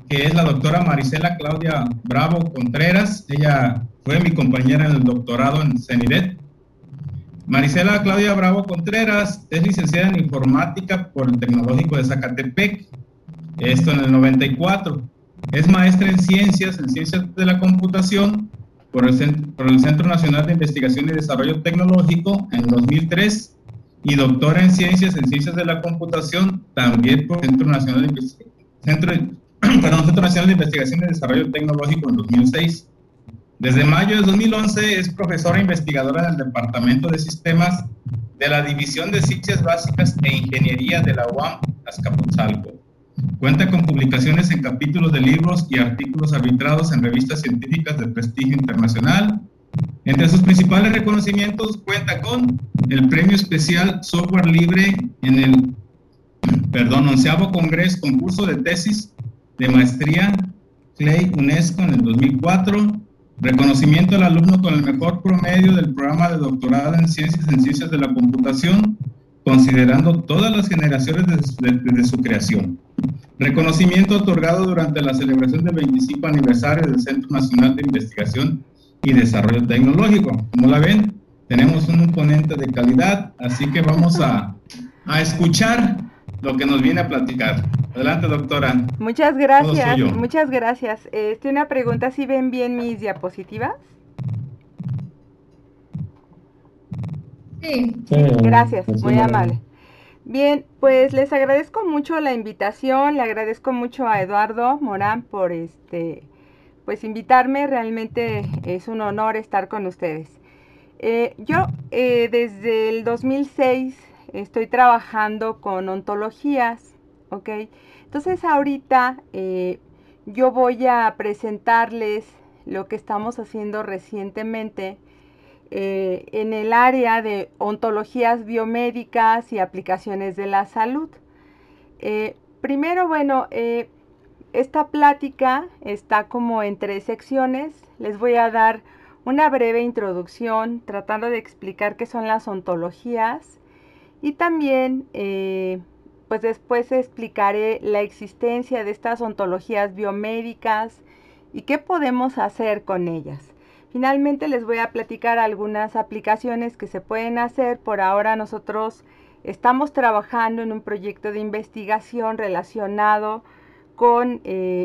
que es la doctora Marisela Claudia Bravo Contreras. Ella fue mi compañera en el doctorado en CENIDET. Marisela Claudia Bravo Contreras es licenciada en informática por el Tecnológico de Zacatepec, esto en el 94. Es maestra en ciencias de la computación por el Centro Nacional de Investigación y Desarrollo Tecnológico en 2003 y doctora en ciencias de la computación también por el Centro Nacional de Investigación y Desarrollo Tecnológico en 2006. Desde mayo de 2011 es profesora investigadora en el Departamento de Sistemas de la División de Ciencias Básicas e Ingeniería de la UAM Azcapotzalco. Cuenta con publicaciones en capítulos de libros y artículos arbitrados en revistas científicas de prestigio internacional. Entre sus principales reconocimientos cuenta con el Premio Especial Software Libre en el 11º Concurso de Tesis de Maestría CLEI UNESCO en el 2004, reconocimiento al alumno con el mejor promedio del programa de doctorado en ciencias de la computación, considerando todas las generaciones desde su creación. Reconocimiento otorgado durante la celebración del 25 aniversario del Centro Nacional de Investigación y Desarrollo Tecnológico. Como la ven, tenemos un ponente de calidad, así que vamos a escuchar lo que nos viene a platicar. Adelante, doctora. Muchas gracias, muchas gracias. Una pregunta, ¿si ven bien mis diapositivas? Sí. Gracias, muy amable. Bien, pues les agradezco mucho la invitación, le agradezco mucho a Eduardo Morán por pues invitarme, realmente es un honor estar con ustedes. Yo desde el 2006 estoy trabajando con ontologías, ¿ok? Entonces ahorita yo voy a presentarles lo que estamos haciendo recientemente en el área de ontologías biomédicas y aplicaciones de la salud. Primero, bueno, esta plática está como en 3 secciones. Les voy a dar una breve introducción tratando de explicar qué son las ontologías y también pues después explicaré la existencia de estas ontologías biomédicas y qué podemos hacer con ellas. Finalmente les voy a platicar algunas aplicaciones que se pueden hacer. Por ahora nosotros estamos trabajando en un proyecto de investigación relacionado con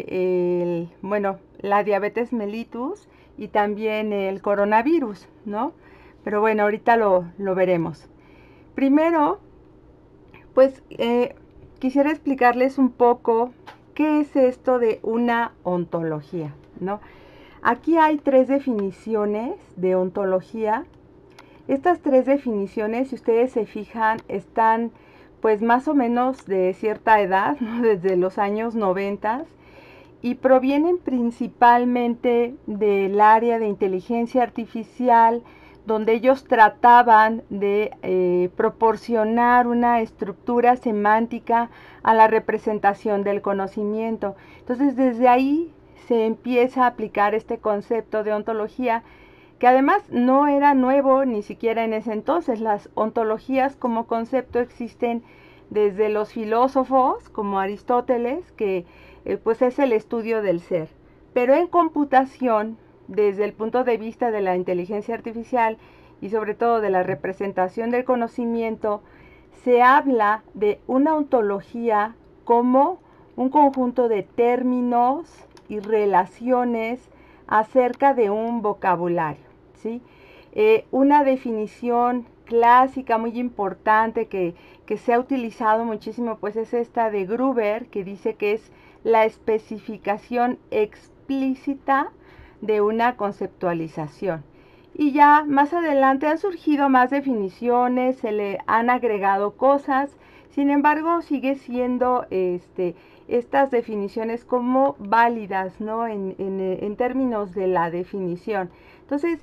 la diabetes mellitus y también el coronavirus, ¿no? Pero bueno, ahorita lo veremos. Primero, pues quisiera explicarles un poco qué es esto de una ontología, ¿no? Aquí hay 3 definiciones de ontología. Estas 3 definiciones, si ustedes se fijan, están pues más o menos de cierta edad, ¿no? Desde los años 90 y provienen principalmente del área de inteligencia artificial, donde ellos trataban de proporcionar una estructura semántica a la representación del conocimiento. Entonces, desde ahí se empieza a aplicar este concepto de ontología, que además no era nuevo ni siquiera en ese entonces. Las ontologías como concepto existen desde los filósofos como Aristóteles, que pues es el estudio del ser. Pero en computación, desde el punto de vista de la inteligencia artificial y sobre todo de la representación del conocimiento, se habla de una ontología como un conjunto de términos y relaciones acerca de un vocabulario, ¿sí? Una definición clásica muy importante que se ha utilizado muchísimo pues es esta de Gruber, que dice que es la especificación explícita de una conceptualización. Y ya más adelante han surgido más definiciones, se le han agregado cosas, sin embargo sigue siendo estas definiciones como válidas, ¿no? En términos de la definición. Entonces,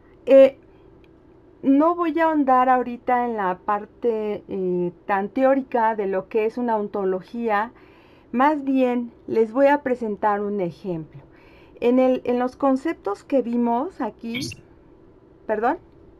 no voy a ahondar ahorita en la parte tan teórica de lo que es una ontología, más bien les voy a presentar un ejemplo. En los conceptos que vimos aquí, ¿perdón?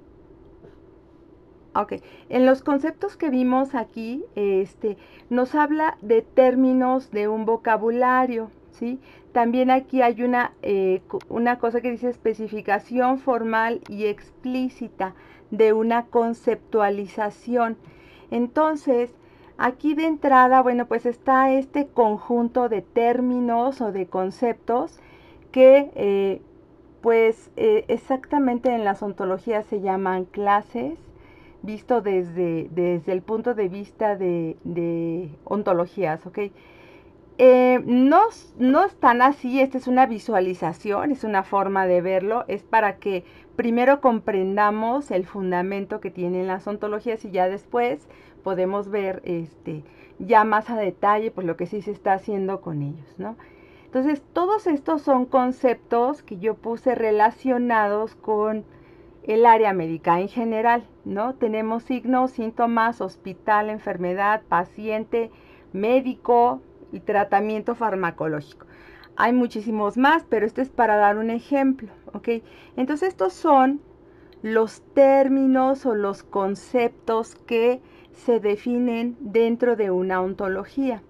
Ok, en los conceptos que vimos aquí, nos habla de términos de un vocabulario, ¿sí? También aquí hay una cosa que dice especificación formal y explícita de una conceptualización. Entonces, aquí de entrada, bueno, pues está este conjunto de términos o de conceptos que, exactamente en las ontologías se llaman clases, visto desde el punto de vista de ontologías, ¿ok? No es tan así, esta es una visualización, es una forma de verlo, es para que primero comprendamos el fundamento que tienen las ontologías y ya después podemos ver ya más a detalle pues lo que sí se está haciendo con ellos, ¿no? Entonces, todos estos son conceptos que yo puse relacionados con el área médica en general, ¿no? Tenemos signos, síntomas, hospital, enfermedad, paciente, médico y tratamiento farmacológico. Hay muchísimos más, pero esto es para dar un ejemplo, ¿ok? Entonces, estos son los términos o los conceptos que se definen dentro de una ontología.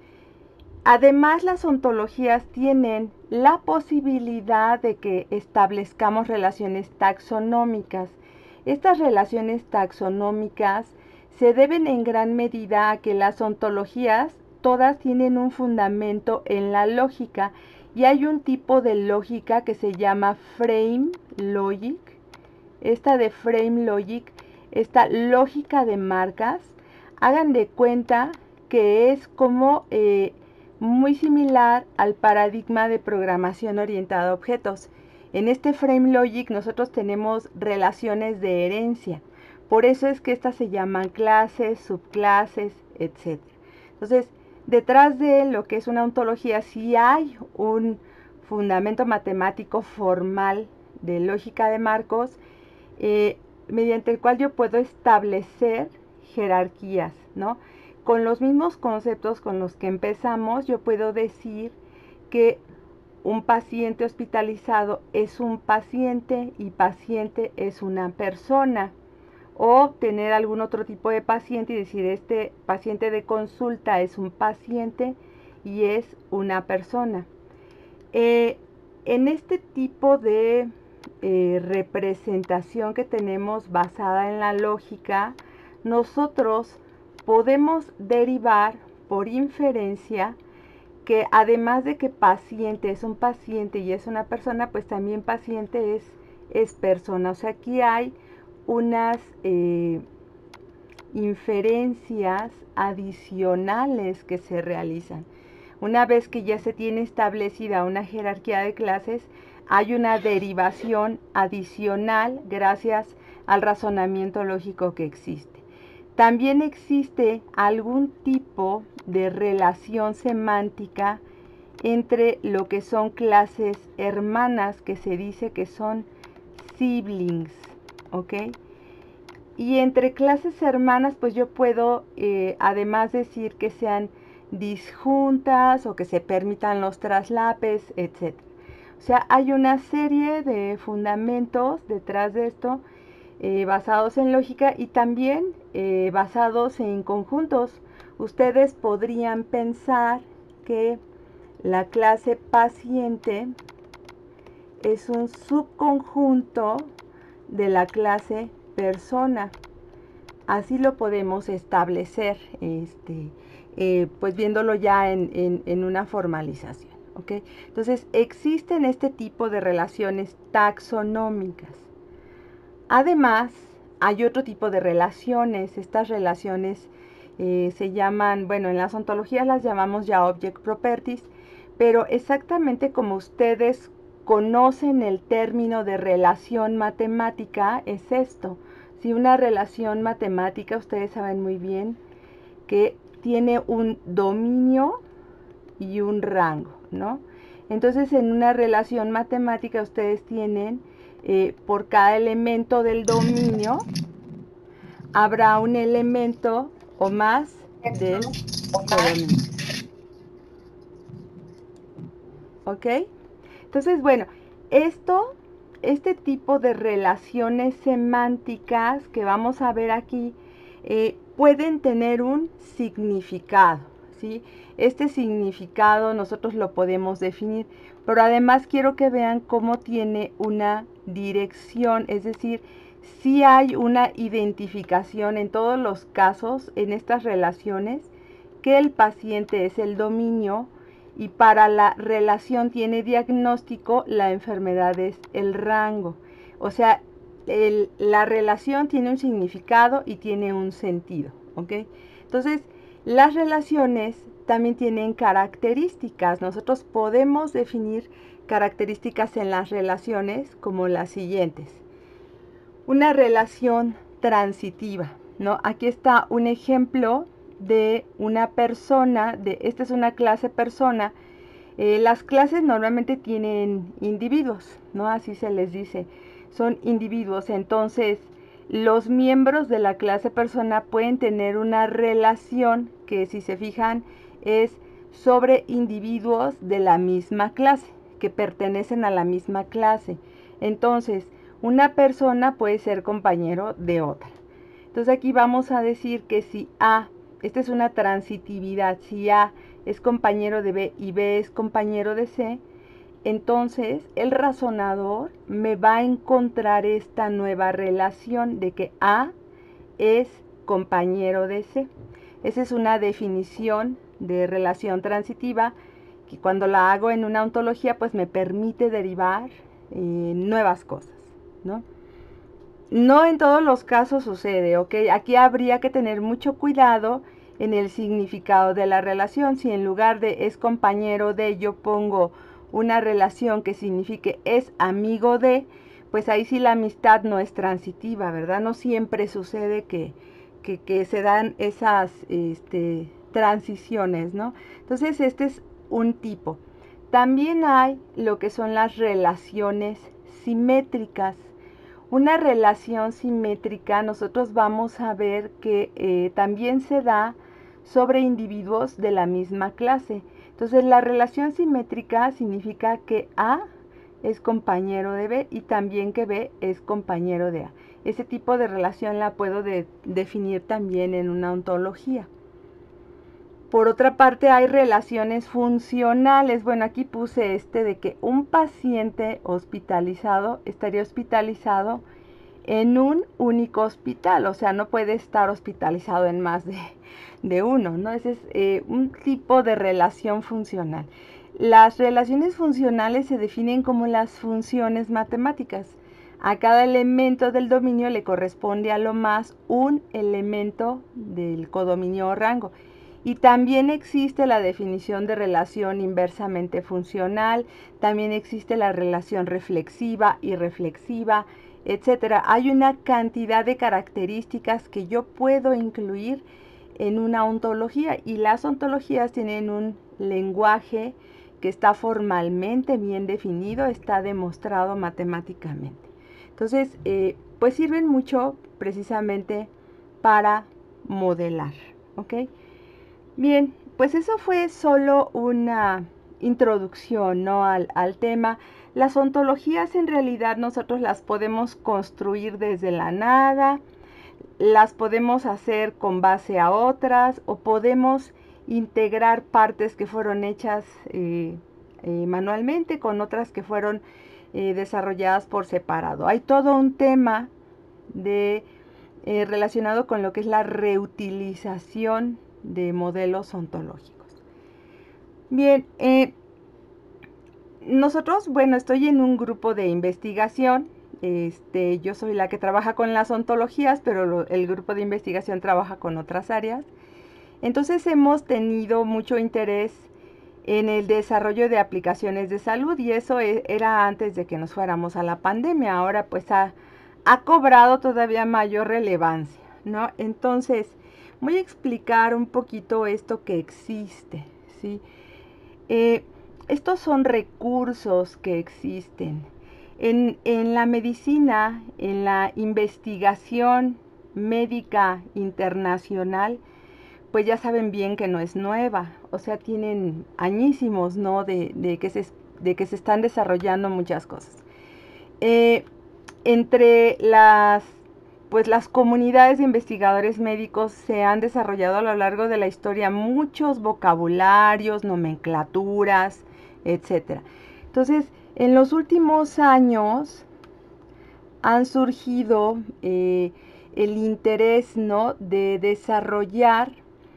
Además, las ontologías tienen la posibilidad de que establezcamos relaciones taxonómicas. Estas relaciones taxonómicas se deben en gran medida a que las ontologías todas tienen un fundamento en la lógica y hay un tipo de lógica que se llama frame logic. Esta de frame logic, esta lógica de marcas, hagan de cuenta que es como muy similar al paradigma de programación orientada a objetos. En este frame logic nosotros tenemos relaciones de herencia. Por eso es que estas se llaman clases, subclases, etc. Entonces, detrás de lo que es una ontología sí hay un fundamento matemático formal de lógica de Marcos, mediante el cual yo puedo establecer jerarquías, ¿no? Con los mismos conceptos con los que empezamos, yo puedo decir que un paciente hospitalizado es un paciente y paciente es una persona. O tener algún otro tipo de paciente y decir este paciente de consulta es un paciente y es una persona. En este tipo de representación que tenemos basada en la lógica, nosotros podemos derivar por inferencia que además de que paciente es un paciente y es una persona, pues también paciente es persona. O sea, aquí hay unas inferencias adicionales que se realizan. Una vez que ya se tiene establecida una jerarquía de clases, hay una derivación adicional gracias al razonamiento lógico que existe. También existe algún tipo de relación semántica entre lo que son clases hermanas, que se dice que son siblings, ¿ok? Y entre clases hermanas, pues yo puedo además decir que sean disjuntas o que se permitan los traslapes, etc. O sea, hay una serie de fundamentos detrás de esto basados en lógica y también basados en conjuntos. Ustedes podrían pensar que la clase paciente es un subconjunto de la clase persona. Así lo podemos establecer, pues viéndolo ya en una formalización, ¿ok? Entonces, existen este tipo de relaciones taxonómicas. Además, hay otro tipo de relaciones. Estas relaciones se llaman, bueno, en las ontologías las llamamos ya object properties, pero exactamente como ustedes conocen el término de relación matemática, es esto. Si una relación matemática, ustedes saben muy bien que tiene un dominio y un rango, ¿no? Entonces, en una relación matemática ustedes tienen, por cada elemento del dominio, habrá un elemento o más del codominio. ¿Ok? Entonces, bueno, este tipo de relaciones semánticas que vamos a ver aquí pueden tener un significado, ¿sí? Este significado nosotros lo podemos definir, pero además quiero que vean cómo tiene una dirección, es decir, si hay una identificación en todos los casos, en estas relaciones, que el paciente es el dominio y para la relación tiene diagnóstico, la enfermedad es el rango. O sea, la relación tiene un significado y tiene un sentido, ¿ok? Entonces, las relaciones también tienen características. Nosotros podemos definir características en las relaciones como las siguientes. Una relación transitiva, ¿no? Aquí está un ejemplo de una persona, esta es una clase persona. Las clases normalmente tienen individuos, ¿no? Así se les dice, son individuos. Entonces, los miembros de la clase persona pueden tener una relación que, si se fijan, es sobre individuos de la misma clase, que pertenecen a la misma clase. Entonces, una persona puede ser compañero de otra. Entonces aquí vamos a decir que si A, esta es una transitividad, si A es compañero de B y B es compañero de C, entonces el razonador me va a encontrar esta nueva relación de que A es compañero de C. Esa es una definición de relación transitiva que cuando la hago en una ontología pues me permite derivar nuevas cosas, ¿no? No en todos los casos sucede, ¿ok? Aquí habría que tener mucho cuidado en el significado de la relación. Si en lugar de es compañero de, yo pongo una relación que signifique es amigo de, pues ahí sí la amistad no es transitiva, ¿verdad? No siempre sucede que se dan esas transiciones, ¿no? Entonces este es un tipo. También hay lo que son las relaciones simétricas. Una relación simétrica nosotros vamos a ver que también se da sobre individuos de la misma clase. Entonces la relación simétrica significa que A es compañero de B y también que B es compañero de A. Ese tipo de relación la puedo definir también en una ontología. Por otra parte, hay relaciones funcionales. Bueno, aquí puse de que un paciente hospitalizado estaría hospitalizado en un único hospital. O sea, no puede estar hospitalizado en más de uno, ¿no? Ese es un tipo de relación funcional. Las relaciones funcionales se definen como las funciones matemáticas. A cada elemento del dominio le corresponde a lo más un elemento del codominio o rango. Y también existe la definición de relación inversamente funcional, también existe la relación reflexiva, irreflexiva, etcétera. Hay una cantidad de características que yo puedo incluir en una ontología y las ontologías tienen un lenguaje que está formalmente bien definido, está demostrado matemáticamente. Entonces, pues sirven mucho precisamente para modelar, ¿ok? Bien, pues eso fue solo una introducción, ¿no? al tema. Las ontologías en realidad nosotros las podemos construir desde la nada, las podemos hacer con base a otras o podemos integrar partes que fueron hechas manualmente con otras que fueron desarrolladas por separado. Hay todo un tema relacionado con lo que es la reutilización de modelos ontológicos. Bien, nosotros, bueno, estoy en un grupo de investigación. Yo soy la que trabaja con las ontologías, pero el grupo de investigación trabaja con otras áreas. Entonces hemos tenido mucho interés en el desarrollo de aplicaciones de salud y eso era antes de que nos fuéramos a la pandemia. Ahora pues ha cobrado todavía mayor relevancia, ¿no? Entonces voy a explicar un poquito esto que existe, ¿sí? Estos son recursos que existen. En la medicina, en la investigación médica internacional, pues ya saben bien que no es nueva, o sea, tienen añísimos, ¿no? De que se están desarrollando muchas cosas. Entre las pues las comunidades de investigadores médicos se han desarrollado a lo largo de la historia muchos vocabularios, nomenclaturas, etcétera. Entonces, en los últimos años han surgido el interés, ¿no?, de desarrollar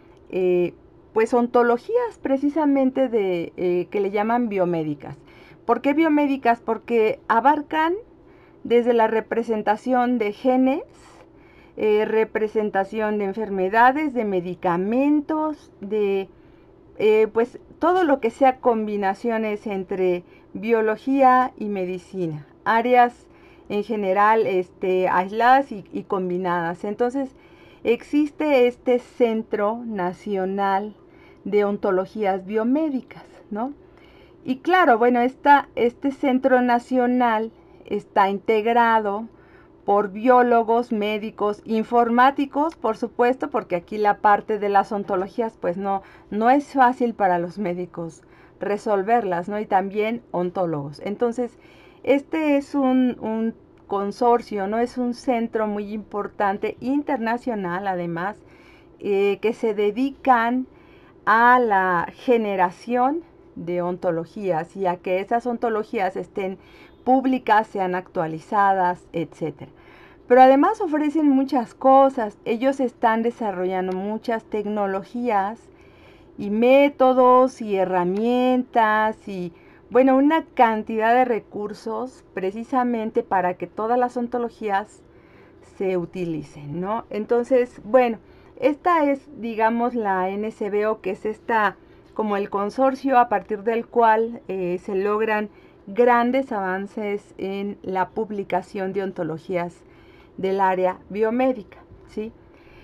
pues ontologías precisamente que le llaman biomédicas. ¿Por qué biomédicas? Porque abarcan desde la representación de genes, representación de enfermedades, de medicamentos, de pues todo lo que sea combinaciones entre biología y medicina, áreas en general aisladas y combinadas. Entonces existe este Centro Nacional de Ontologías Biomédicas, ¿no? Y claro, bueno, este Centro Nacional está integrado por biólogos, médicos, informáticos, por supuesto, porque aquí la parte de las ontologías pues no es fácil para los médicos resolverlas, ¿no? Y también ontólogos. Entonces, este es un consorcio, ¿no? Es un centro muy importante, internacional además, que se dedican a la generación de ontologías y a que esas ontologías estén públicas, sean actualizadas, etc. Pero además ofrecen muchas cosas. Ellos están desarrollando muchas tecnologías y métodos y herramientas y, bueno, una cantidad de recursos precisamente para que todas las ontologías se utilicen, ¿no? Entonces, bueno, esta es, digamos, la NSBO, que es como el consorcio a partir del cual se logran grandes avances en la publicación de ontologías del área biomédica, ¿sí?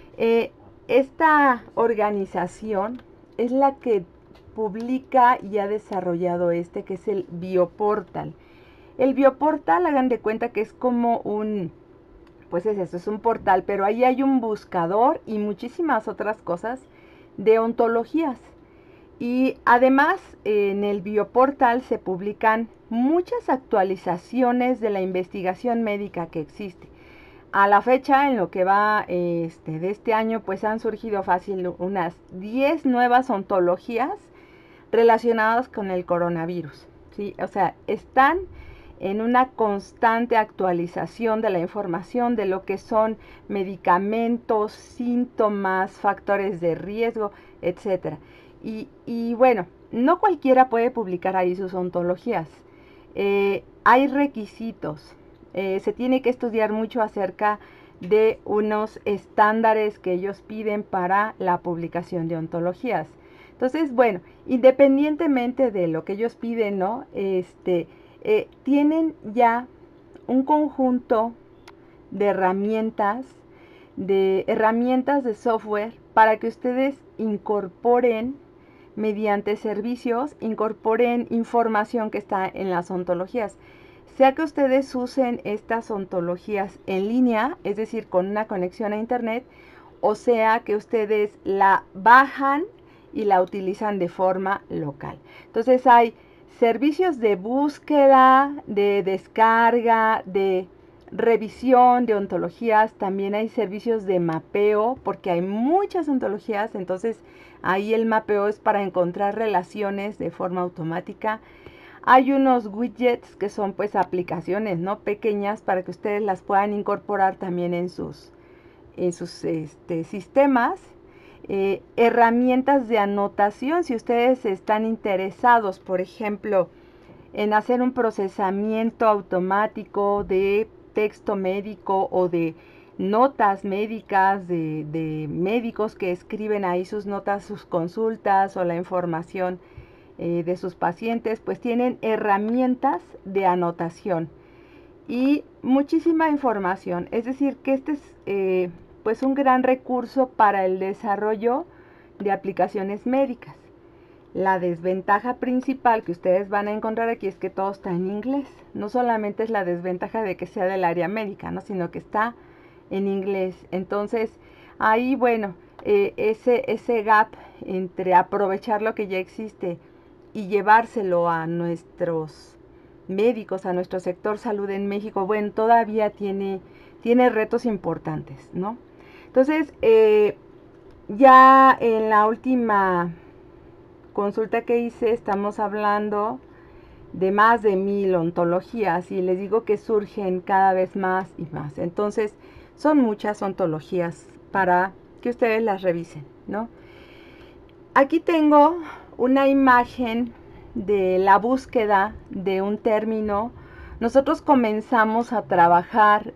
Esta organización es la que publica y ha desarrollado que es el Bioportal. El Bioportal, hagan de cuenta que es como pues es eso, es un portal, pero ahí hay un buscador y muchísimas otras cosas de ontologías. Y además en el Bioportal se publican muchas actualizaciones de la investigación médica que existe. A la fecha, en lo que va de este año, pues han surgido fácil unas 10 nuevas ontologías relacionadas con el coronavirus, ¿sí? O sea, están en una constante actualización de la información de lo que son medicamentos, síntomas, factores de riesgo, etcétera. Y bueno, no cualquiera puede publicar ahí sus ontologías. Hay requisitos. Se tiene que estudiar mucho acerca de unos estándares que ellos piden para la publicación de ontologías. Entonces, bueno, independientemente de lo que ellos piden, ¿no? Tienen ya un conjunto de herramientas de software para que ustedes incorporen mediante servicios, incorporen información que está en las ontologías. Sea que ustedes usen estas ontologías en línea, es decir, con una conexión a internet, o sea que ustedes la bajan y la utilizan de forma local. Entonces hay servicios de búsqueda, de descarga, de revisión de ontologías, también hay servicios de mapeo, porque hay muchas ontologías, entonces ahí el mapeo es para encontrar relaciones de forma automática. Hay unos widgets que son pues aplicaciones, ¿no?, pequeñas para que ustedes las puedan incorporar también en sus sistemas. Herramientas de anotación, si ustedes están interesados, por ejemplo, en hacer un procesamiento automático de texto médico o de notas médicas de médicos que escriben ahí sus notas, sus consultas o la información de sus pacientes, pues tienen herramientas de anotación y muchísima información. Es decir, que este es pues un gran recurso para el desarrollo de aplicaciones médicas. La desventaja principal que ustedes van a encontrar aquí es que todo está en inglés. No solamente es la desventaja de que sea del área médica, ¿no?, sino que está en inglés. Entonces, ahí, bueno, ese gap entre aprovechar lo que ya existe y llevárselo a nuestros médicos, a nuestro sector salud en México, bueno, todavía tiene retos importantes, ¿no? Entonces, ya en la última consulta que hice estamos hablando de más de 1000 ontologías y les digo que surgen cada vez más y más. Entonces, son muchas ontologías para que ustedes las revisen, ¿no? Aquí tengo una imagen de la búsqueda de un término. Nosotros comenzamos a trabajar,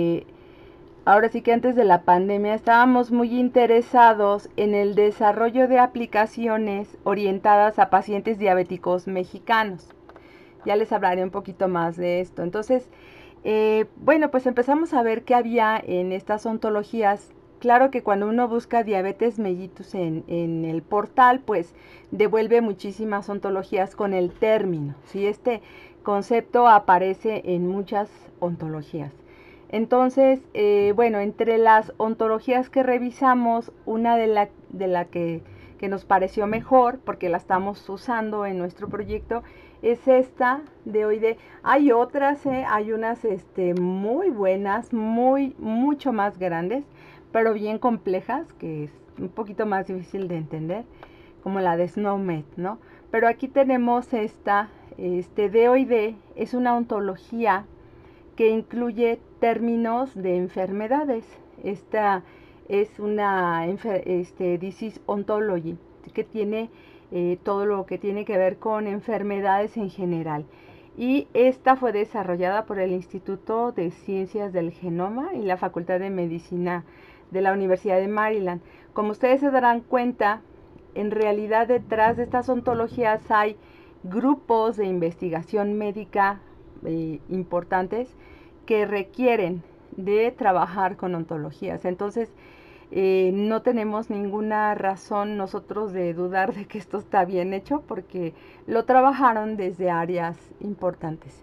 ahora sí que antes de la pandemia, estábamos muy interesados en el desarrollo de aplicaciones orientadas a pacientes diabéticos mexicanos. Ya les hablaré un poquito más de esto. Entonces, bueno, pues empezamos a ver qué había en estas ontologías. Claro que cuando uno busca diabetes mellitus en el portal, pues devuelve muchísimas ontologías con el término, ¿sí? Este concepto aparece en muchas ontologías. Entonces, bueno, entre las ontologías que revisamos, una de la que nos pareció mejor, porque la estamos usando en nuestro proyecto, es esta de OID. Hay otras, hay unas muy buenas, mucho más grandes, pero bien complejas, que es un poquito más difícil de entender, como la de SNOMED, ¿no? Pero aquí tenemos esta, DOID, es una ontología que incluye términos de enfermedades. Esta es una disease ontology, que tiene todo lo que tiene que ver con enfermedades en general. Y esta fue desarrollada por el Instituto de Ciencias del Genoma y la Facultad de Medicina de la Universidad de Maryland. Como ustedes se darán cuenta, en realidad detrás de estas ontologías hay grupos de investigación médica importantes que requieren de trabajar con ontologías. Entonces, no tenemos ninguna razón nosotros de dudar de que esto está bien hecho, porque lo trabajaron desde áreas importantes.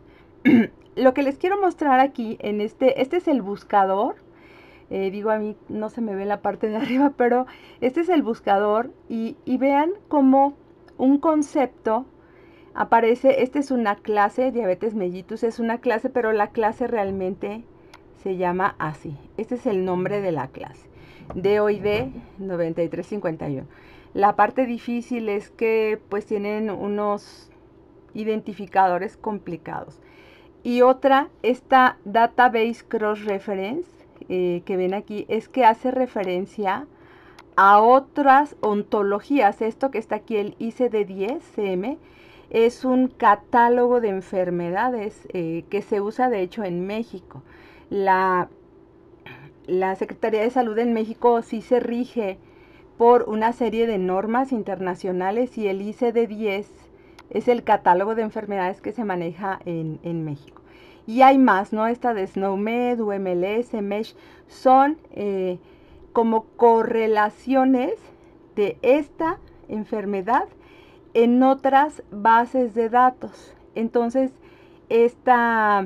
Lo que les quiero mostrar aquí, en este es el buscador. Digo, a mí no se me ve la parte de arriba, pero este es el buscador y vean cómo un concepto aparece. Esta es una clase, diabetes mellitus es una clase, pero la clase realmente se llama así. Este es el nombre de la clase, DOID 9351. La parte difícil es que pues tienen unos identificadores complicados. Y otra, esta Database Cross Reference que ven aquí, es que hace referencia a otras ontologías. Esto que está aquí, el ICD-10-CM, es un catálogo de enfermedades que se usa de hecho en México. La Secretaría de Salud en México sí se rige por una serie de normas internacionales y el ICD-10 es el catálogo de enfermedades que se maneja en México. Y hay más, ¿no? Esta de SNOMED, UMLS, MESH, son como correlaciones de esta enfermedad en otras bases de datos. Entonces, este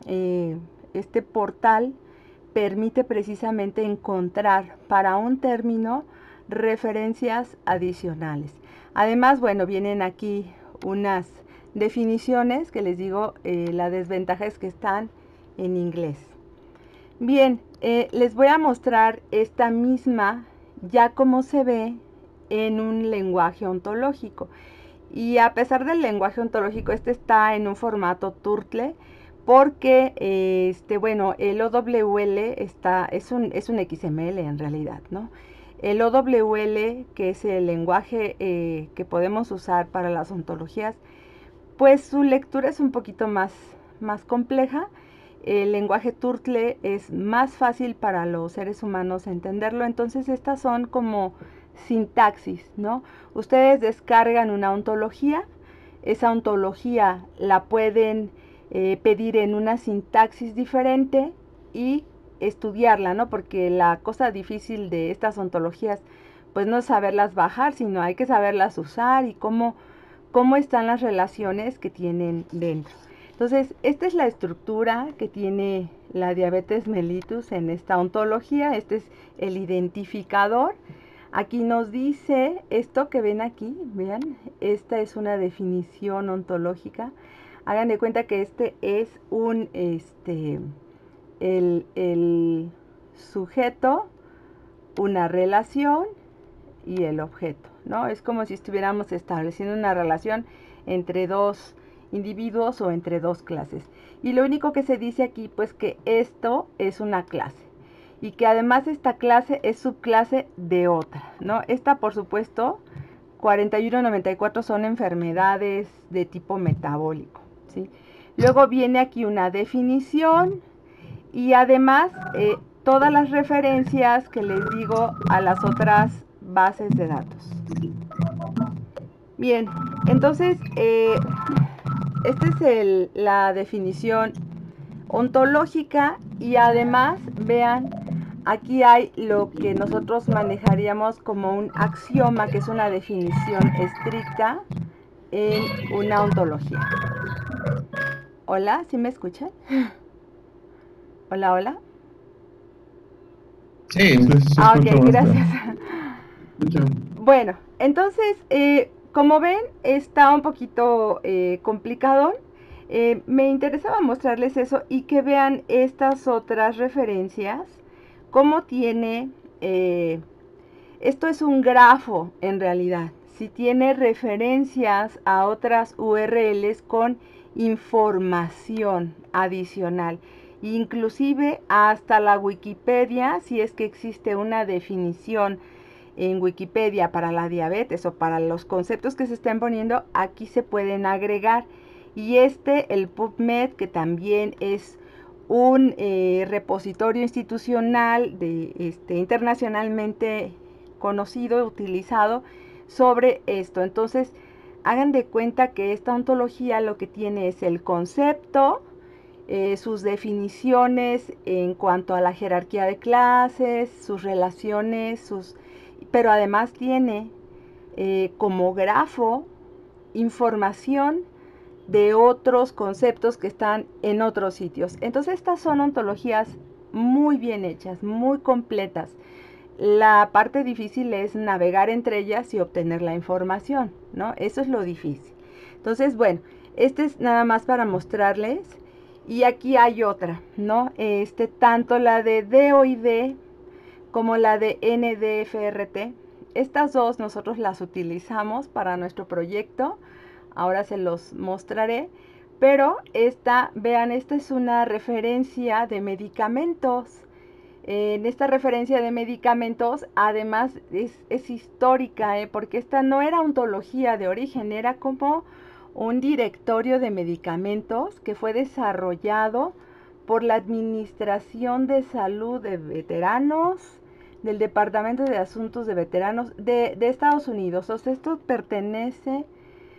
portal permite precisamente encontrar para un término referencias adicionales. Además, bueno, vienen aquí unas definiciones que les digo, la desventaja es que están en inglés. Bien, les voy a mostrar esta misma ya como se ve en un lenguaje ontológico. Y a pesar del lenguaje ontológico, este está en un formato Turtle, porque bueno, el OWL es un XML en realidad, ¿no? El OWL, que es el lenguaje que podemos usar para las ontologías, pues su lectura es un poquito más compleja. El lenguaje Turtle es más fácil para los seres humanos entenderlo. Entonces estas son como sintaxis, ¿no? Ustedes descargan una ontología, esa ontología la pueden pedir en una sintaxis diferente y estudiarla, ¿no? Porque la cosa difícil de estas ontologías pues no es saberlas bajar, sino hay que saberlas usar y cómo están las relaciones que tienen dentro. Entonces, esta es la estructura que tiene la diabetes mellitus en esta ontología. Este es el identificador. Aquí nos dice esto que ven aquí, vean, esta es una definición ontológica. Hagan de cuenta que este es el sujeto, una relación y el objeto, ¿no? Es como si estuviéramos estableciendo una relación entre dos individuos o entre dos clases. Y lo único que se dice aquí, pues que esto es una clase y que además esta clase es subclase de otra, ¿no? Esta, por supuesto, 4194 son enfermedades de tipo metabólico, ¿sí? Luego viene aquí una definición y además todas las referencias que les digo a las otras bases de datos. Bien, entonces esta es la definición ontológica y además vean, aquí hay lo que nosotros manejaríamos como un axioma, que es una definición estricta en una ontología. Hola, ¿sí me escuchan? Hola, hola. Sí, ok, gracias. Bueno, entonces, como ven, está un poquito complicado. Me interesaba mostrarles eso y que vean estas otras referencias, cómo tiene, esto es un grafo en realidad, si tiene referencias a otras URLs con información adicional, inclusive hasta la Wikipedia, si es que existe una definición en Wikipedia para la diabetes o para los conceptos que se están poniendo, aquí se pueden agregar. Y el PubMed, que también es un repositorio institucional internacionalmente conocido, utilizado sobre esto. Entonces, hagan de cuenta que esta ontología lo que tiene es el concepto, sus definiciones en cuanto a la jerarquía de clases, sus relaciones, pero además tiene como grafo información de otros conceptos que están en otros sitios. Entonces estas son ontologías muy bien hechas, muy completas. La parte difícil es navegar entre ellas y obtener la información, ¿no? Eso es lo difícil. Entonces, bueno, este es nada más para mostrarles. Y aquí hay otra, ¿no? Tanto la de DOID como la de NDFRT. Estas dos nosotros las utilizamos para nuestro proyecto. Ahora se los mostraré. Pero vean, esta es una referencia de medicamentos. En esta referencia de medicamentos, además, es histórica, porque esta no era ontología de origen, era como un directorio de medicamentos que fue desarrollado por la Administración de Salud de Veteranos, del Departamento de Asuntos de Veteranos de Estados Unidos. O sea, esto pertenece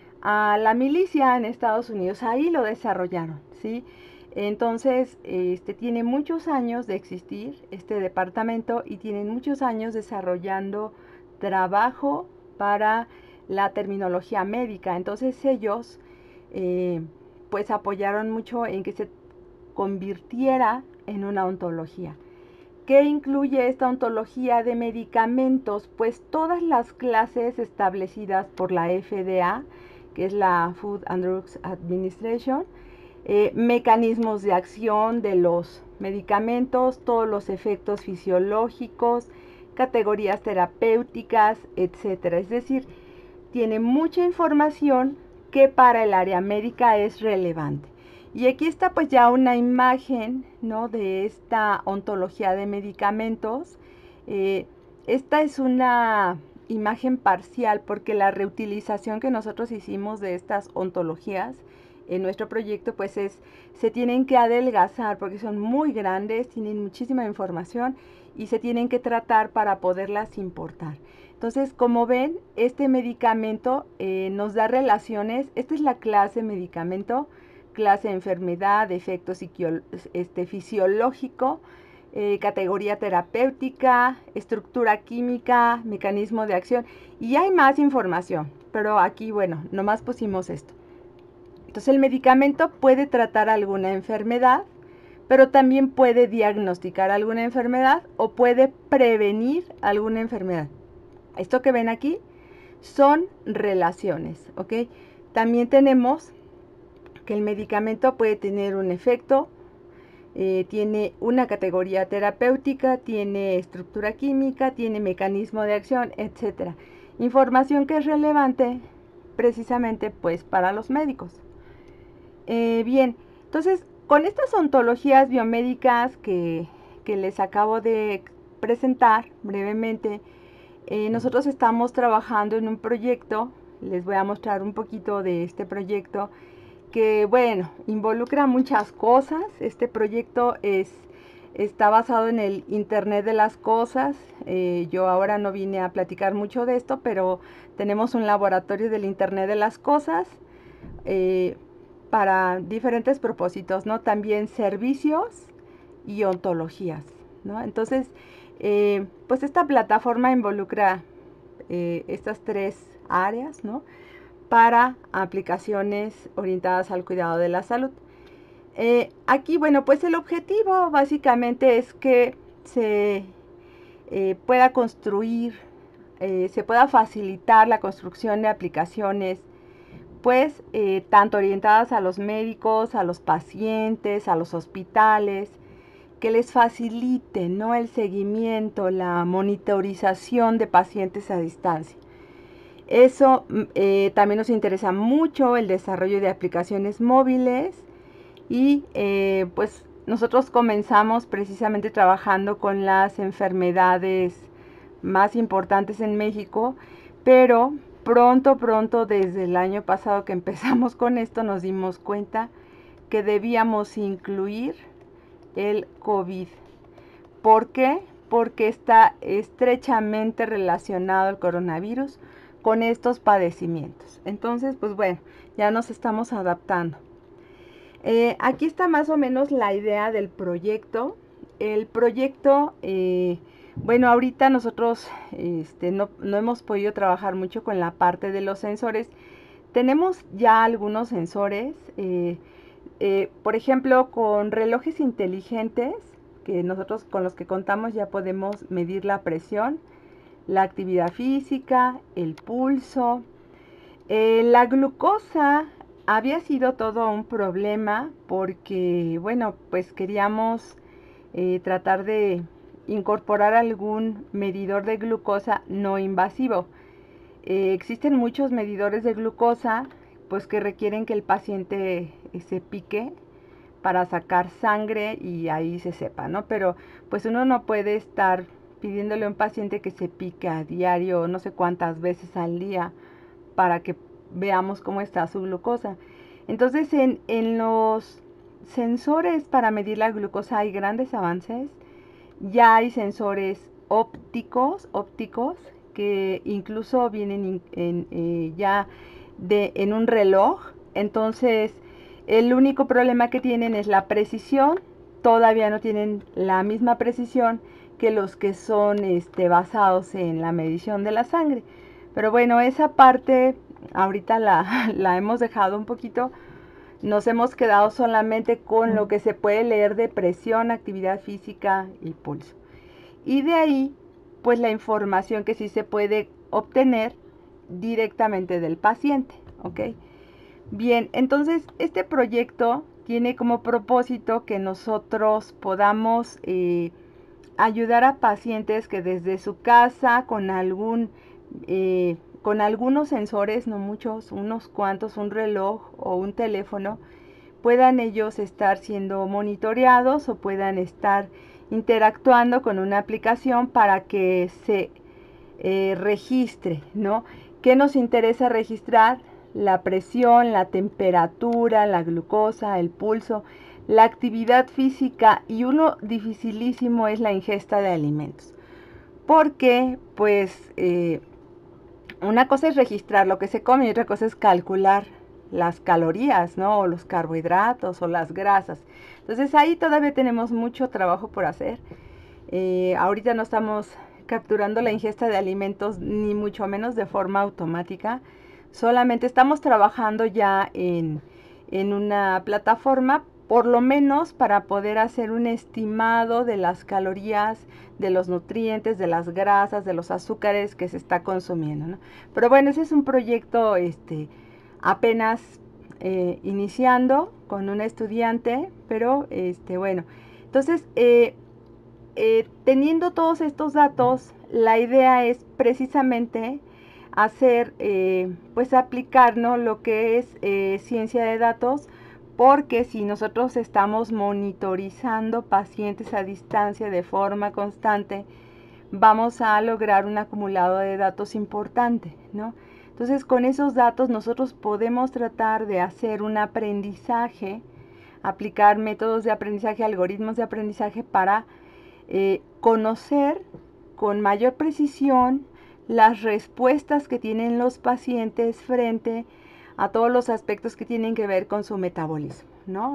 a la milicia en Estados Unidos, ahí lo desarrollaron, ¿sí? Entonces, tiene muchos años de existir este departamento y tienen muchos años desarrollando trabajo para la terminología médica. Entonces ellos pues apoyaron mucho en que se convirtiera en una ontología. ¿Qué incluye esta ontología de medicamentos? Pues todas las clases establecidas por la FDA, que es la Food and Drugs Administration, mecanismos de acción de los medicamentos, todos los efectos fisiológicos, categorías terapéuticas, etcétera. Es decir, tiene mucha información que para el área médica es relevante. Y aquí está pues ya una imagen, ¿no?, de esta ontología de medicamentos. Esta es una imagen parcial porque la reutilización que nosotros hicimos de estas ontologías en nuestro proyecto pues se tienen que adelgazar porque son muy grandes, tienen muchísima información y se tienen que tratar para poderlas importar. Entonces, como ven, este medicamento nos da relaciones. Esta es la clase medicamento, clase enfermedad, efecto fisiológico, categoría terapéutica, estructura química, mecanismo de acción. Y hay más información, pero aquí, bueno, nomás pusimos esto. Entonces, el medicamento puede tratar alguna enfermedad, pero también puede diagnosticar alguna enfermedad o puede prevenir alguna enfermedad. Esto que ven aquí son relaciones, ¿ok? También tenemos que el medicamento puede tener un efecto, tiene una categoría terapéutica, tiene estructura química, tiene mecanismo de acción, etcétera. Información que es relevante precisamente pues para los médicos. Bien, entonces con estas ontologías biomédicas que les acabo de presentar brevemente, nosotros estamos trabajando en un proyecto. Les voy a mostrar un poquito de este proyecto que, bueno, involucra muchas cosas. Este proyecto está basado en el Internet de las Cosas. Yo ahora no vine a platicar mucho de esto, pero tenemos un laboratorio del Internet de las Cosas para diferentes propósitos, ¿no? También servicios y ontologías, ¿no? Entonces, pues esta plataforma involucra estas tres áreas, ¿no? Para aplicaciones orientadas al cuidado de la salud. Aquí, bueno, pues el objetivo básicamente es que se pueda construir, se pueda facilitar la construcción de aplicaciones, pues tanto orientadas a los médicos, a los pacientes, a los hospitales, que les facilite, ¿no?, el seguimiento, la monitorización de pacientes a distancia. Eso también nos interesa mucho, el desarrollo de aplicaciones móviles, y pues nosotros comenzamos precisamente trabajando con las enfermedades más importantes en México, pero pronto, desde el año pasado que empezamos con esto, nos dimos cuenta que debíamos incluir el COVID. ¿Por qué? Porque está estrechamente relacionado el coronavirus con estos padecimientos. Entonces, pues bueno, ya nos estamos adaptando. Aquí está más o menos la idea del proyecto. El proyecto, bueno, ahorita nosotros no hemos podido trabajar mucho con la parte de los sensores. Tenemos ya algunos sensores, por ejemplo, con relojes inteligentes, que nosotros con los que contamos ya podemos medir la presión, la actividad física, el pulso. La glucosa había sido todo un problema porque, bueno, pues queríamos tratar de incorporar algún medidor de glucosa no invasivo. Existen muchos medidores de glucosa, pues que requieren que el paciente se pique para sacar sangre y ahí se sepa, ¿no? Pero pues uno no puede estar pidiéndole a un paciente que se pique a diario, no sé cuántas veces al día, para que veamos cómo está su glucosa. Entonces en los sensores para medir la glucosa hay grandes avances. Ya hay sensores ópticos que incluso vienen ya en un reloj. Entonces el único problema que tienen es la precisión. Todavía no tienen la misma precisión que los que son basados en la medición de la sangre. Pero bueno, esa parte ahorita la hemos dejado un poquito. Nos hemos quedado solamente con lo que se puede leer de presión, actividad física y pulso. Y de ahí, pues la información que sí se puede obtener directamente del paciente, ¿ok? Bien, entonces este proyecto tiene como propósito que nosotros podamos ayudar a pacientes que desde su casa con algunos sensores, no muchos, unos cuantos, un reloj o un teléfono, puedan ellos estar siendo monitoreados o puedan estar interactuando con una aplicación para que se registre, ¿no? ¿Qué nos interesa registrar? La presión, la temperatura, la glucosa, el pulso, la actividad física, y uno dificilísimo es la ingesta de alimentos. Porque, pues, una cosa es registrar lo que se come y otra cosa es calcular las calorías, ¿no? O los carbohidratos o las grasas. Entonces ahí todavía tenemos mucho trabajo por hacer. Ahorita no estamos capturando la ingesta de alimentos ni mucho menos de forma automática. Solamente estamos trabajando ya en una plataforma por lo menos para poder hacer un estimado de las calorías, de los nutrientes, de las grasas, de los azúcares que se está consumiendo, ¿no? Pero bueno, ese es un proyecto apenas iniciando con un estudiante, pero bueno, entonces teniendo todos estos datos, la idea es precisamente hacer, pues aplicar, ¿no?, lo que es ciencia de datos, porque si nosotros estamos monitorizando pacientes a distancia de forma constante, vamos a lograr un acumulado de datos importante, ¿no? Entonces, con esos datos nosotros podemos tratar de hacer un aprendizaje, aplicar métodos de aprendizaje, algoritmos de aprendizaje para conocer con mayor precisión las respuestas que tienen los pacientes frente a todos los aspectos que tienen que ver con su metabolismo, ¿no?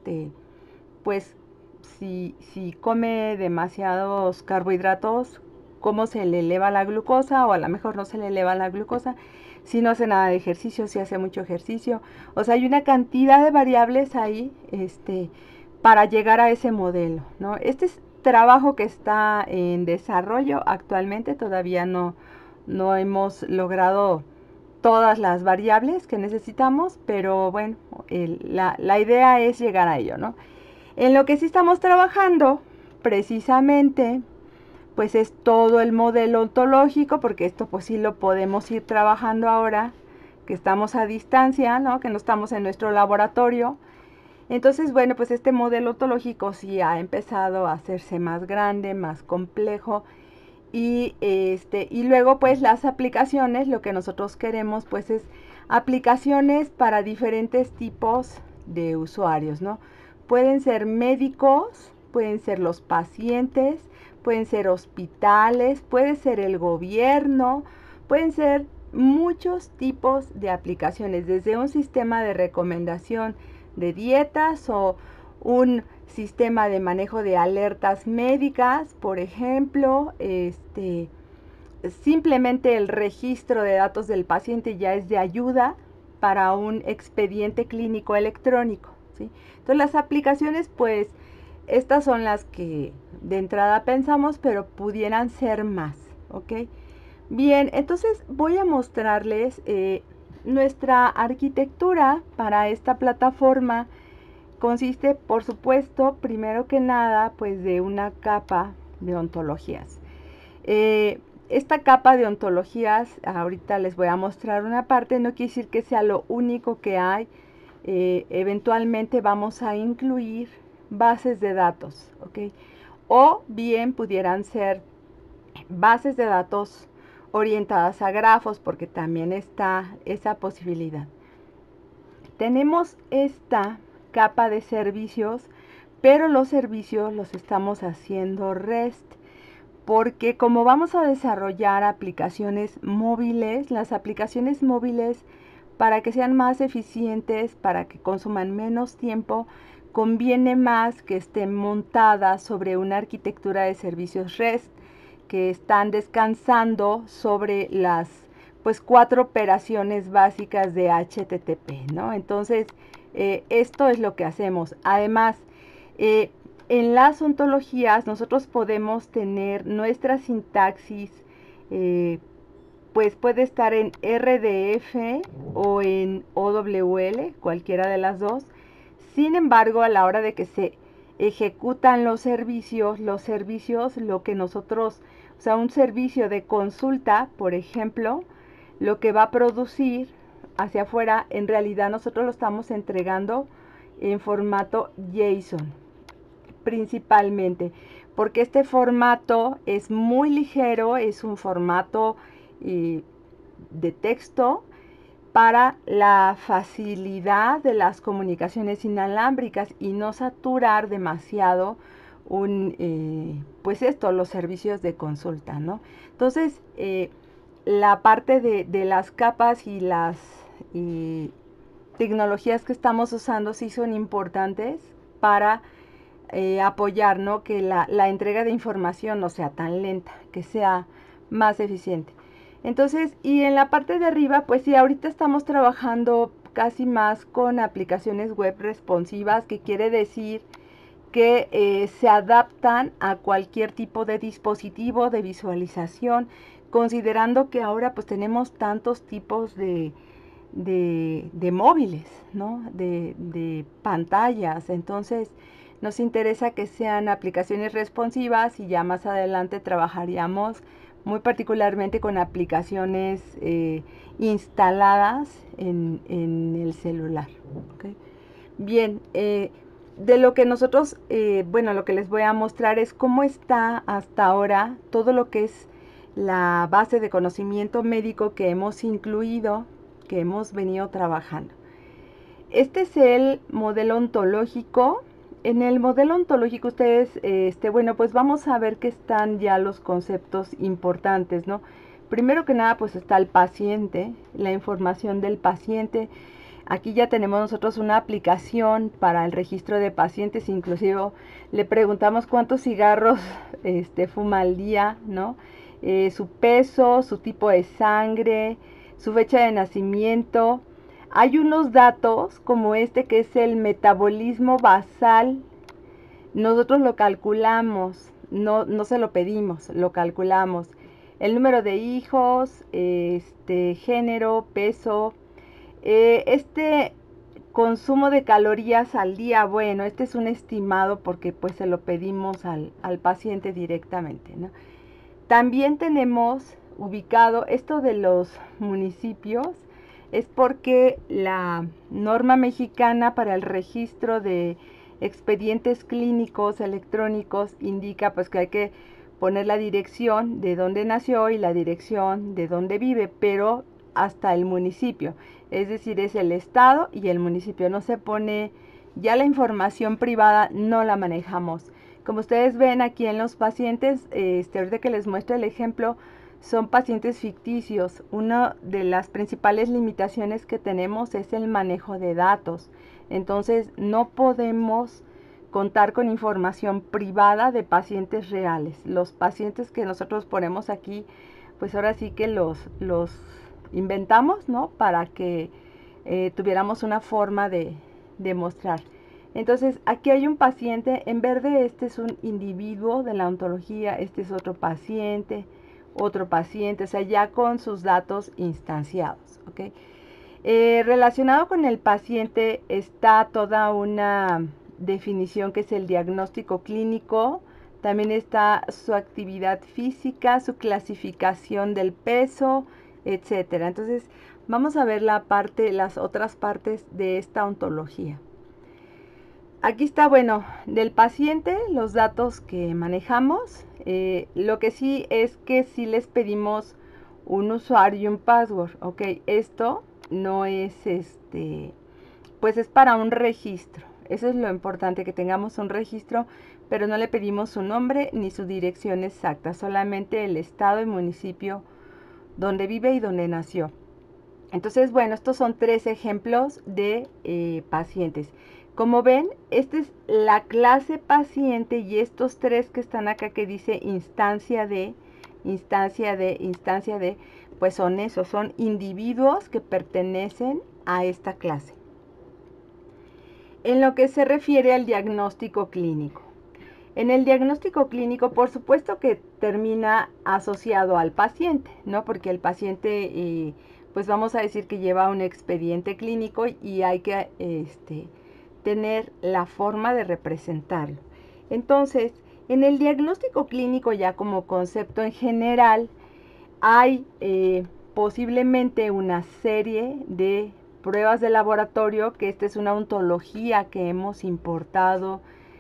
Pues si come demasiados carbohidratos, cómo se le eleva la glucosa, o a lo mejor no se le eleva la glucosa, si no hace nada de ejercicio, si hace mucho ejercicio. O sea, hay una cantidad de variables ahí para llegar a ese modelo, ¿no? Este es trabajo que está en desarrollo actualmente, todavía no hemos logrado todas las variables que necesitamos, pero bueno, la idea es llegar a ello, ¿no? En lo que sí estamos trabajando, precisamente, pues es todo el modelo ontológico, porque esto pues sí lo podemos ir trabajando ahora, que estamos a distancia, ¿no?, que no estamos en nuestro laboratorio. Entonces, bueno, pues este modelo ontológico sí ha empezado a hacerse más grande, más complejo, y luego pues las aplicaciones, lo que nosotros queremos pues es aplicaciones para diferentes tipos de usuarios, ¿no? Pueden ser médicos, pueden ser los pacientes, pueden ser hospitales, puede ser el gobierno, pueden ser muchos tipos de aplicaciones, desde un sistema de recomendación de dietas o un sistema de manejo de alertas médicas, por ejemplo, simplemente el registro de datos del paciente ya es de ayuda para un expediente clínico electrónico, ¿sí? Entonces las aplicaciones, pues, estas son las que de entrada pensamos, pero pudieran ser más, ¿ok? Bien, entonces voy a mostrarles nuestra arquitectura para esta plataforma. Consiste, por supuesto, primero que nada, pues de una capa de ontologías. Esta capa de ontologías, ahorita les voy a mostrar una parte, no quiere decir que sea lo único que hay. Eventualmente vamos a incluir bases de datos, ¿ok? O bien pudieran ser bases de datos orientadas a grafos, porque también está esa posibilidad. Tenemos esta capa de servicios, pero los servicios los estamos haciendo REST, porque como vamos a desarrollar aplicaciones móviles, las aplicaciones móviles, para que sean más eficientes, para que consuman menos tiempo, conviene más que estén montadas sobre una arquitectura de servicios REST, que están descansando sobre las pues 4 operaciones básicas de HTTP, ¿no? Entonces, esto es lo que hacemos. Además, en las ontologías nosotros podemos tener nuestra sintaxis, pues puede estar en RDF o en OWL, cualquiera de las dos. Sin embargo, a la hora de que se ejecutan los servicios, lo que nosotros, o sea, un servicio de consulta, por ejemplo, lo que va a producir hacia afuera, en realidad nosotros lo estamos entregando en formato JSON, principalmente, porque este formato es muy ligero, es un formato de texto para la facilidad de las comunicaciones inalámbricas y no saturar demasiado pues los servicios de consulta, ¿no? Entonces, la parte de las capas y las tecnologías que estamos usando sí son importantes para apoyar, ¿no?, que la entrega de información no sea tan lenta, que sea más eficiente. Entonces, y en la parte de arriba, pues sí, ahorita estamos trabajando casi más con aplicaciones web responsivas, que quiere decir que se adaptan a cualquier tipo de dispositivo de visualización, considerando que ahora pues tenemos tantos tipos de móviles, ¿no? De pantallas. Entonces nos interesa que sean aplicaciones responsivas y ya más adelante trabajaríamos muy particularmente con aplicaciones instaladas en el celular. ¿Okay? Bien, de lo que nosotros, bueno, lo que les voy a mostrar es cómo está hasta ahora todo lo que es la base de conocimiento médico que hemos incluido, que hemos venido trabajando. Este es el modelo ontológico. En el modelo ontológico ustedes, bueno, pues vamos a ver que están ya los conceptos importantes, ¿no? Primero que nada, pues está el paciente, la información del paciente. Aquí ya tenemos nosotros una aplicación para el registro de pacientes, inclusive le preguntamos cuántos cigarros fuma al día, ¿no? Su peso, su tipo de sangre, su fecha de nacimiento. Hay unos datos como este que es el metabolismo basal. Nosotros lo calculamos, no se lo pedimos, lo calculamos. El número de hijos, género, peso. Consumo de calorías al día, bueno, este es un estimado porque pues se lo pedimos al paciente directamente, ¿no? También tenemos ubicado esto de los municipios, es porque la norma mexicana para el registro de expedientes clínicos electrónicos indica pues que hay que poner la dirección de donde nació y la dirección de donde vive, pero hasta el municipio, es decir, es el estado y el municipio, no se pone, ya la información privada no la manejamos. Como ustedes ven aquí en los pacientes, ahorita que les muestro el ejemplo, son pacientes ficticios. Una de las principales limitaciones que tenemos es el manejo de datos. Entonces no podemos contar con información privada de pacientes reales. Los pacientes que nosotros ponemos aquí, pues ahora sí que los inventamos, ¿no? Para que tuviéramos una forma de mostrar. Entonces aquí hay un paciente, en verde este es un individuo de la ontología, este es otro paciente, o sea, ya con sus datos instanciados, ¿ok? Relacionado con el paciente está toda una definición que es el diagnóstico clínico, también está su actividad física, su clasificación del peso, etcétera. Entonces vamos a ver las otras partes de esta ontología. Aquí está, bueno, del paciente, los datos que manejamos. Lo que sí es que sí les pedimos un usuario y un password, ¿ok? Esto no es, pues es para un registro. Eso es lo importante, que tengamos un registro, pero no le pedimos su nombre ni su dirección exacta, solamente el estado y municipio donde vive y donde nació. Entonces, bueno, estos son 3 ejemplos de pacientes. Como ven, esta es la clase paciente y estos 3 que están acá que dice instancia de, pues son esos, son individuos que pertenecen a esta clase. En lo que se refiere al diagnóstico clínico. En el diagnóstico clínico, por supuesto que termina asociado al paciente, ¿no? Porque el paciente, pues vamos a decir que lleva un expediente clínico y hay que tener la forma de representarlo. Entonces, en el diagnóstico clínico ya como concepto en general, hay posiblemente una serie de pruebas de laboratorio, que esta es una ontología que hemos importado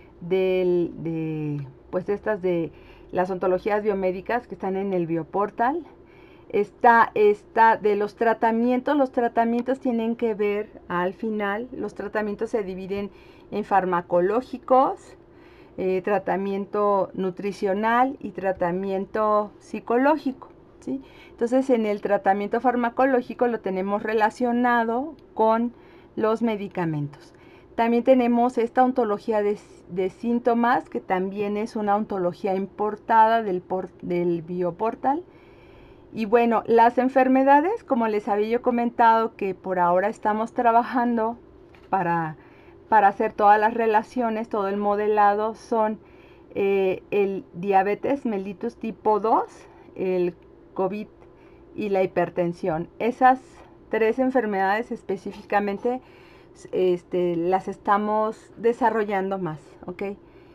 pues estas de las ontologías biomédicas que están en el Bioportal. Está de los tratamientos tienen que ver al final, los tratamientos se dividen en farmacológicos, tratamiento nutricional y tratamiento psicológico, ¿sí? Entonces en el tratamiento farmacológico lo tenemos relacionado con los medicamentos. También tenemos esta ontología de síntomas, que también es una ontología importada del Bioportal. Y bueno, las enfermedades, como les había yo comentado, que por ahora estamos trabajando para, para hacer todas las relaciones, todo el modelado, son el diabetes mellitus tipo 2, el COVID y la hipertensión. Esas tres enfermedades específicamente las estamos desarrollando más, ¿ok?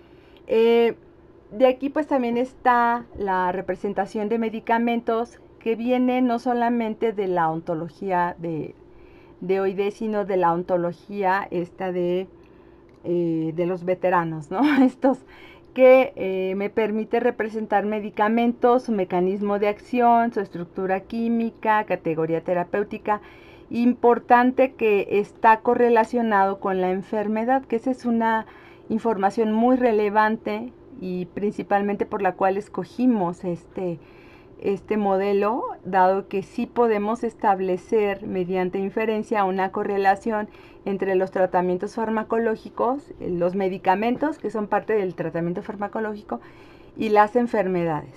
De aquí pues también está la representación de medicamentos que vienen no solamente de la ontología de OID, sino de la ontología esta de los veteranos, ¿no? Estos que me permite representar medicamentos, su mecanismo de acción, su estructura química, categoría terapéutica, importante que está correlacionado con la enfermedad, que esa es una información muy relevante y principalmente por la cual escogimos este modelo, dado que sí podemos establecer mediante inferencia una correlación entre los tratamientos farmacológicos, los medicamentos que son parte del tratamiento farmacológico y las enfermedades.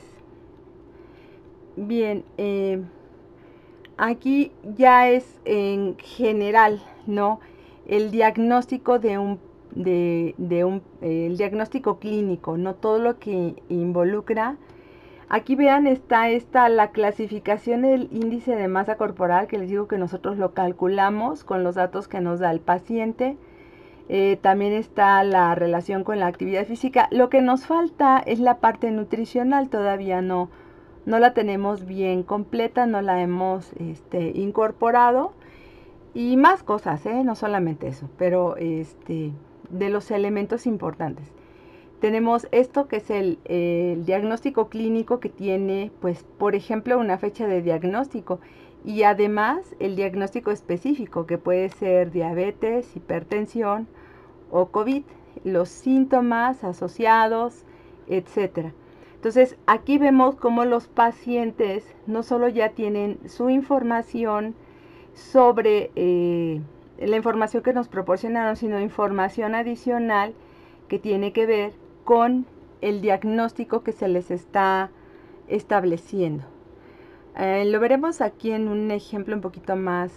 Bien, aquí ya es en general, ¿no? El diagnóstico el diagnóstico clínico, no todo lo que involucra. Aquí vean, está la clasificación del índice de masa corporal, que les digo que nosotros lo calculamos con los datos que nos da el paciente. También está la relación con la actividad física. Lo que nos falta es la parte nutricional, todavía no la tenemos bien completa, no la hemos incorporado. Y más cosas, no solamente eso, pero de los elementos importantes. Tenemos esto que es el diagnóstico clínico, que tiene, pues, por ejemplo, una fecha de diagnóstico y además el diagnóstico específico, que puede ser diabetes, hipertensión o COVID, los síntomas asociados, etcétera. Entonces, aquí vemos cómo los pacientes no solo ya tienen su información sobre la información que nos proporcionaron, sino información adicional que tiene que ver con el diagnóstico que se les está estableciendo. Lo veremos aquí en un ejemplo un poquito más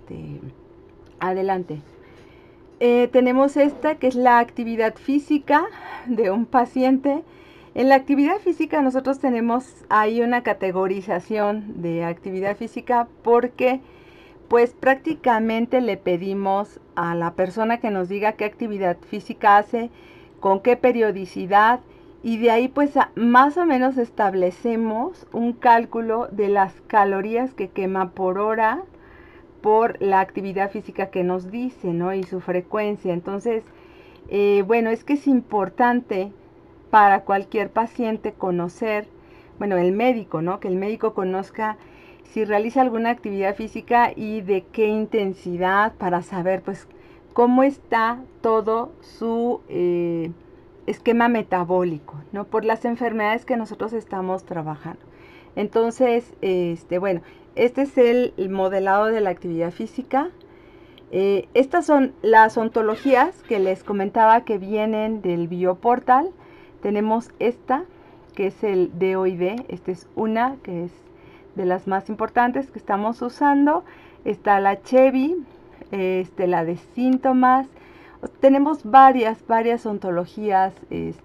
adelante. Tenemos esta que es la actividad física de un paciente. En la actividad física nosotros tenemos ahí una categorización de actividad física porque pues prácticamente le pedimos a la persona que nos diga qué actividad física hace, con qué periodicidad, y de ahí pues más o menos establecemos un cálculo de las calorías que quema por hora por la actividad física que nos dice, ¿no? Y su frecuencia. Entonces, bueno, es que es importante para cualquier paciente conocer, bueno, el médico, ¿no? Que el médico conozca si realiza alguna actividad física y de qué intensidad, para saber pues cómo está todo su esquema metabólico, ¿no? Por las enfermedades que nosotros estamos trabajando. Entonces, bueno, este es el modelado de la actividad física. Estas son las ontologías que les comentaba que vienen del Bioportal. Tenemos esta, que es el DOID. Esta es una que es de las más importantes que estamos usando. Está la Chevy, la de síntomas. Tenemos varias ontologías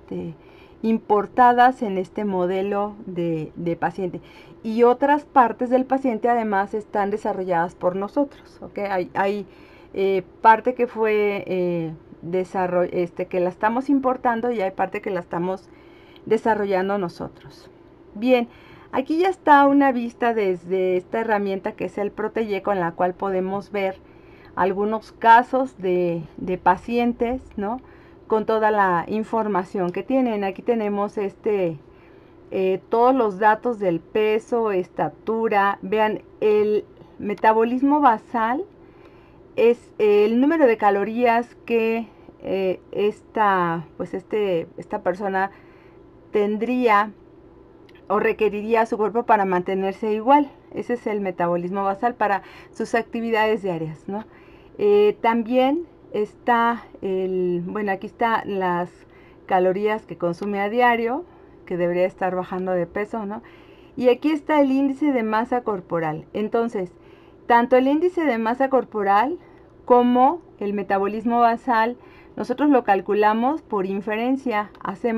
importadas en este modelo de paciente. Y otras partes del paciente además están desarrolladas por nosotros, ¿okay? Hay parte que fue que la estamos importando, y hay parte que la estamos desarrollando nosotros. Bien, aquí ya está una vista desde esta herramienta que es el Proteye, con la cual podemos ver algunos casos de pacientes, ¿no? Con toda la información que tienen. Aquí tenemos todos los datos del peso, estatura. Vean, el metabolismo basal es el número de calorías que esta persona tendría o requeriría su cuerpo para mantenerse igual. Ese es el metabolismo basal para sus actividades diarias, ¿no? También está aquí están las calorías que consume a diario, que debería estar bajando de peso, ¿no? Y aquí está el índice de masa corporal. Entonces, tanto el índice de masa corporal como el metabolismo basal, nosotros lo calculamos por inferencia.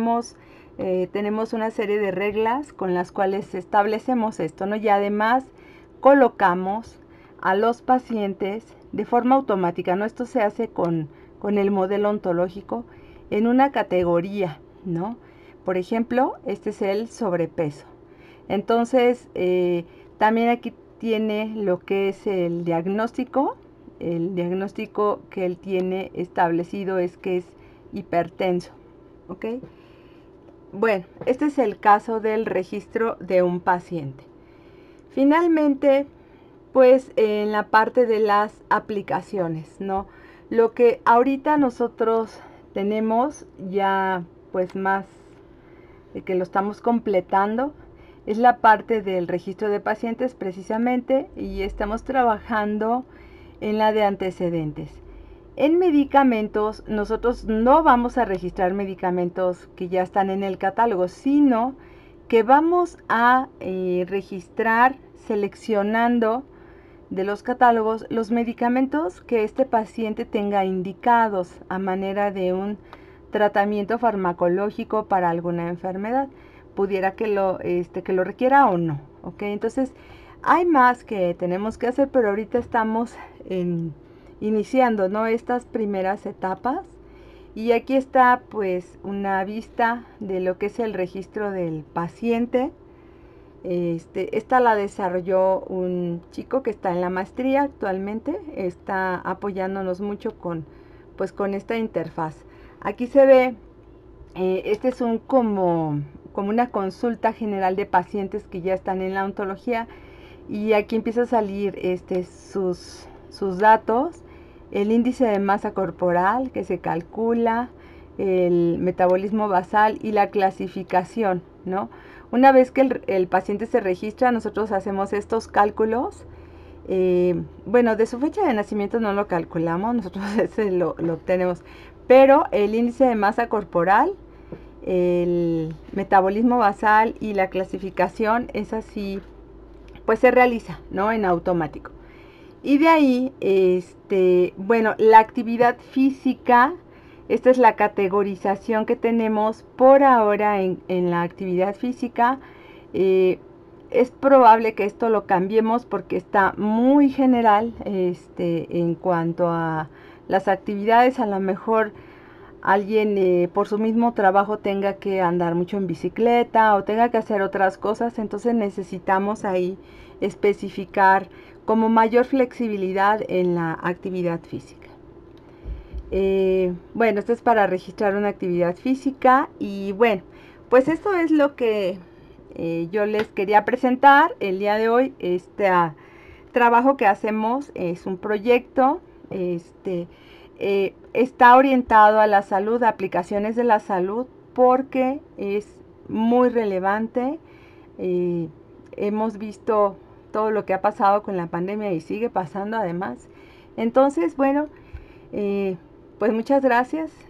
Tenemos una serie de reglas con las cuales establecemos esto, ¿no? Y además colocamos a los pacientes de forma automática, ¿no? Esto se hace con el modelo ontológico en una categoría, ¿no? Por ejemplo, este es el sobrepeso. Entonces, también aquí tiene lo que es el diagnóstico. El diagnóstico que él tiene establecido es que es hipertenso, ¿ok? Bueno, este es el caso del registro de un paciente. Finalmente, pues en la parte de las aplicaciones, ¿no? Lo que ahorita nosotros tenemos ya pues más de que lo estamos completando es la parte del registro de pacientes precisamente, y estamos trabajando en la de antecedentes. En medicamentos, nosotros no vamos a registrar medicamentos que ya están en el catálogo, sino que vamos a registrar seleccionando de los catálogos los medicamentos que este paciente tenga indicados a manera de un tratamiento farmacológico para alguna enfermedad, pudiera que lo requiera o no, ¿ok? Entonces, hay más que tenemos que hacer, pero ahorita estamos iniciando, ¿no?, estas primeras etapas. Y aquí está pues una vista de lo que es el registro del paciente. Esta la desarrolló un chico que está en la maestría actualmente, está apoyándonos mucho con esta interfaz. Aquí se ve, este es como una consulta general de pacientes que ya están en la ontología, y aquí empieza a salir sus datos, el índice de masa corporal que se calcula, el metabolismo basal y la clasificación, ¿no? Una vez que el paciente se registra, nosotros hacemos estos cálculos. Bueno, de su fecha de nacimiento no lo calculamos, nosotros ese lo obtenemos, pero el índice de masa corporal, el metabolismo basal y la clasificación, es así, pues se realiza, ¿no?, en automático. Y de ahí, bueno, la actividad física, esta es la categorización que tenemos por ahora en la actividad física. Es probable que esto lo cambiemos porque está muy general en cuanto a las actividades. A lo mejor alguien por su mismo trabajo tenga que andar mucho en bicicleta o tenga que hacer otras cosas, entonces necesitamos ahí especificar como mayor flexibilidad en la actividad física. Bueno, esto es para registrar una actividad física. Y bueno, pues esto es lo que yo les quería presentar el día de hoy. Este trabajo que hacemos es un proyecto, está orientado a la salud, a aplicaciones de la salud, porque es muy relevante. Hemos visto todo lo que ha pasado con la pandemia y sigue pasando además. Entonces, bueno, pues muchas gracias.